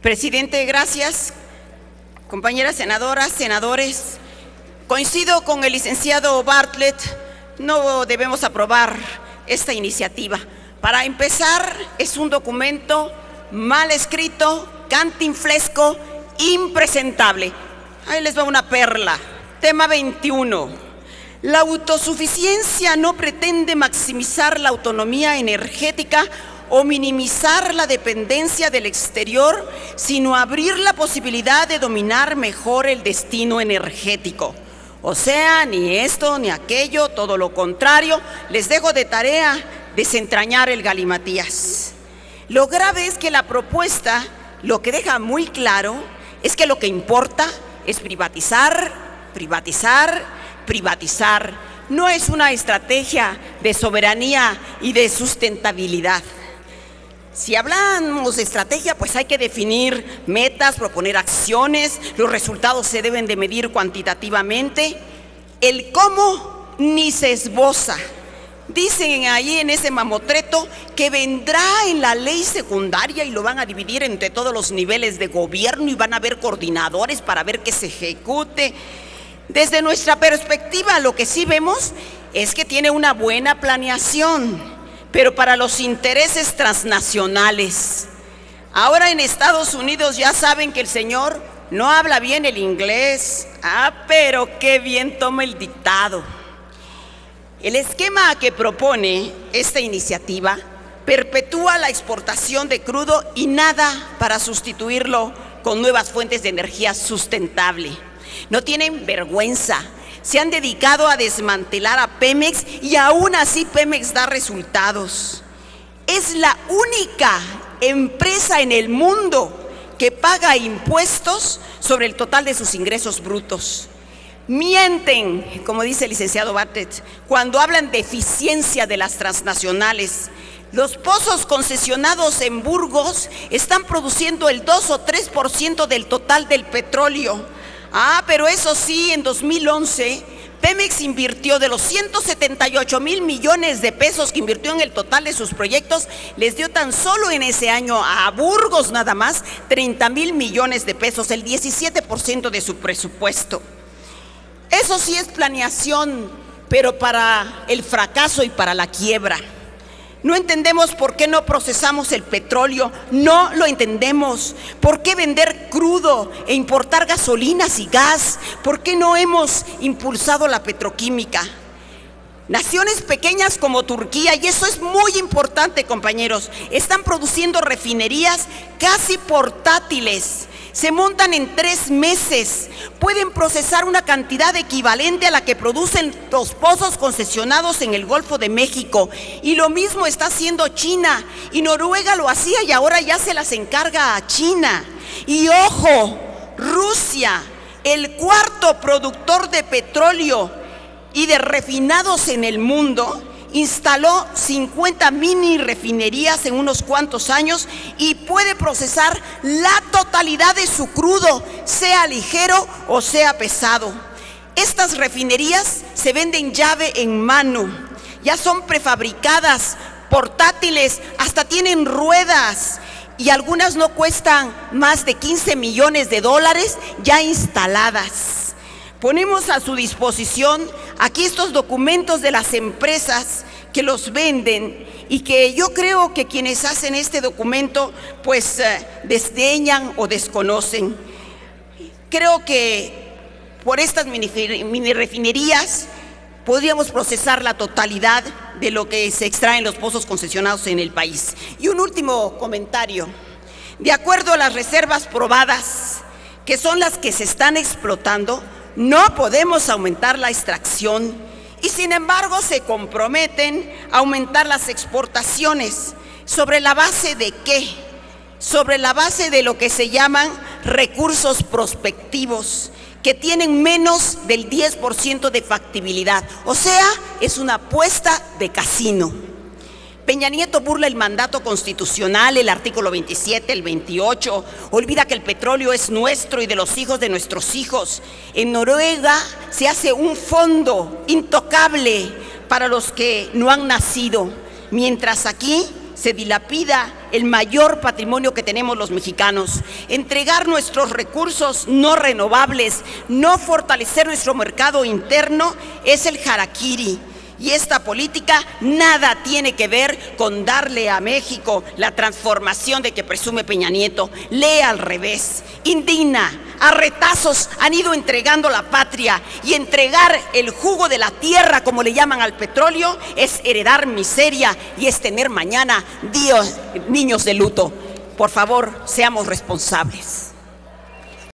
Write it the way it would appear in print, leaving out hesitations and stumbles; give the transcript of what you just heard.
Presidente, gracias. Compañeras senadoras, senadores, coincido con el licenciado Bartlett, no debemos aprobar esta iniciativa. Para empezar, es un documento mal escrito, cantinflesco, impresentable. Ahí les va una perla. Tema 21. La autosuficiencia no pretende maximizar la autonomía energética o minimizar la dependencia del exterior, sino abrir la posibilidad de dominar mejor el destino energético. O sea, ni esto ni aquello, todo lo contrario. Les dejo de tarea desentrañar el galimatías. Lo grave es que la propuesta lo que deja muy claro es que lo que importa es privatizar, privatizar, privatizar. No es una estrategia de soberanía y de sustentabilidad. Si hablamos de estrategia, pues hay que definir metas, proponer acciones, los resultados se deben de medir cuantitativamente. El cómo ni se esboza. Dicen ahí en ese mamotreto que vendrá en la ley secundaria y lo van a dividir entre todos los niveles de gobierno y van a haber coordinadores para ver que se ejecute. Desde nuestra perspectiva, lo que sí vemos es que tiene una buena planeación, pero para los intereses transnacionales. Ahora en Estados Unidos ya saben que el señor no habla bien el inglés. Pero qué bien toma el dictado. El esquema que propone esta iniciativa perpetúa la exportación de crudo y nada para sustituirlo con nuevas fuentes de energía sustentable. No tienen vergüenza. Se han dedicado a desmantelar a Pemex y aún así Pemex da resultados. Es la única empresa en el mundo que paga impuestos sobre el total de sus ingresos brutos. Mienten, como dice el licenciado Bartlett, cuando hablan de eficiencia de las transnacionales. Los pozos concesionados en Burgos están produciendo el 2 o 3% del total del petróleo. Pero eso sí, en 2011, Pemex invirtió de los 178,000 millones de pesos que invirtió en el total de sus proyectos, les dio tan solo en ese año a Burgos nada más 30,000 millones de pesos, el 17% de su presupuesto. Eso sí es planeación, pero para el fracaso y para la quiebra. No entendemos por qué no procesamos el petróleo, no lo entendemos. ¿Por qué vender crudo e importar gasolinas y gas? ¿Por qué no hemos impulsado la petroquímica? Naciones pequeñas como Turquía, y eso es muy importante, compañeros, están produciendo refinerías casi portátiles. Se montan en 3 meses, pueden procesar una cantidad equivalente a la que producen los pozos concesionados en el Golfo de México. Y lo mismo está haciendo China, y Noruega lo hacía y ahora ya se las encarga a China. Y ojo, Rusia, el 4º productor de petróleo y de refinados en el mundo, instaló 50 mini refinerías en unos cuantos años y puede procesar la totalidad de su crudo, sea ligero o sea pesado. Estas refinerías se venden llave en mano, ya son prefabricadas, portátiles, hasta tienen ruedas y algunas no cuestan más de 15 millones de dólares ya instaladas. Ponemos a su disposición aquí estos documentos de las empresas que los venden y que yo creo que quienes hacen este documento pues desdeñan o desconocen. Creo que por estas mini refinerías podríamos procesar la totalidad de lo que se extrae en los pozos concesionados en el país. Y un último comentario. De acuerdo a las reservas probadas, que son las que se están explotando, no podemos aumentar la extracción y sin embargo se comprometen a aumentar las exportaciones. ¿Sobre la base de qué? Sobre la base de lo que se llaman recursos prospectivos, que tienen menos del 10% de factibilidad. O sea, es una apuesta de casino. Peña Nieto burla el mandato constitucional, el artículo 27, el 28, olvida que el petróleo es nuestro y de los hijos de nuestros hijos. En Noruega se hace un fondo intocable para los que no han nacido, mientras aquí se dilapida el mayor patrimonio que tenemos los mexicanos. Entregar nuestros recursos no renovables, no fortalecer nuestro mercado interno es el harakiri. Y esta política nada tiene que ver con darle a México la transformación de que presume Peña Nieto. Lee al revés. Indigna. A retazos han ido entregando la patria, y entregar el jugo de la tierra, como le llaman al petróleo, es heredar miseria y es tener mañana niños de luto. Por favor, seamos responsables.